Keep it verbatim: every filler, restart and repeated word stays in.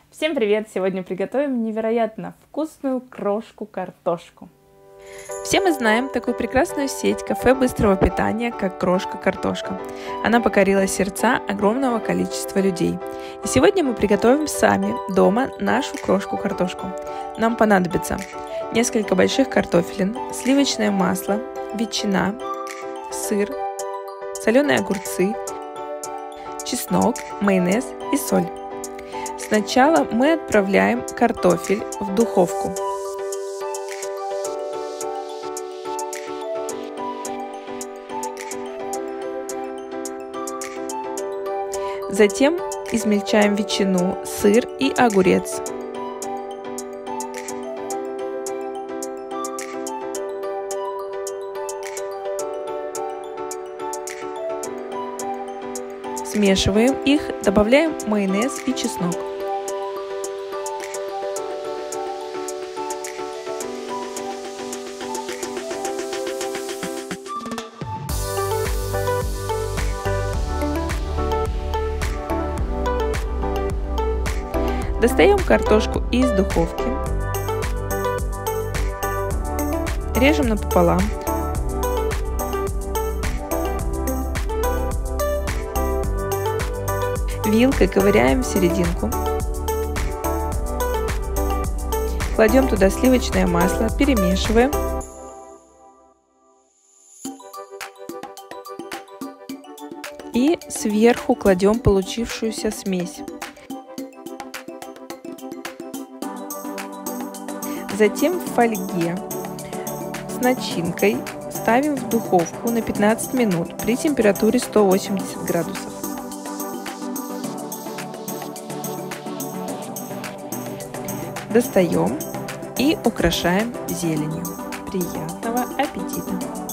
Всем привет! Сегодня приготовим невероятно вкусную крошку-картошку. Все мы знаем такую прекрасную сеть кафе быстрого питания, как Крошка-Картошка. Она покорила сердца огромного количества людей. И сегодня мы приготовим сами дома нашу крошку-картошку. Нам понадобится несколько больших картофелин, сливочное масло, ветчина, сыр, соленые огурцы, чеснок, майонез и соль. Сначала мы отправляем картофель в духовку. Затем измельчаем ветчину, сыр и огурец. Смешиваем их, добавляем майонез и чеснок. Достаем картошку из духовки, режем напополам, вилкой ковыряем в серединку, кладем туда сливочное масло, перемешиваем, и сверху кладем получившуюся смесь. Затем в фольге с начинкой ставим в духовку на пятнадцать минут при температуре сто восемьдесят градусов. Достаем и украшаем зеленью. Приятного аппетита!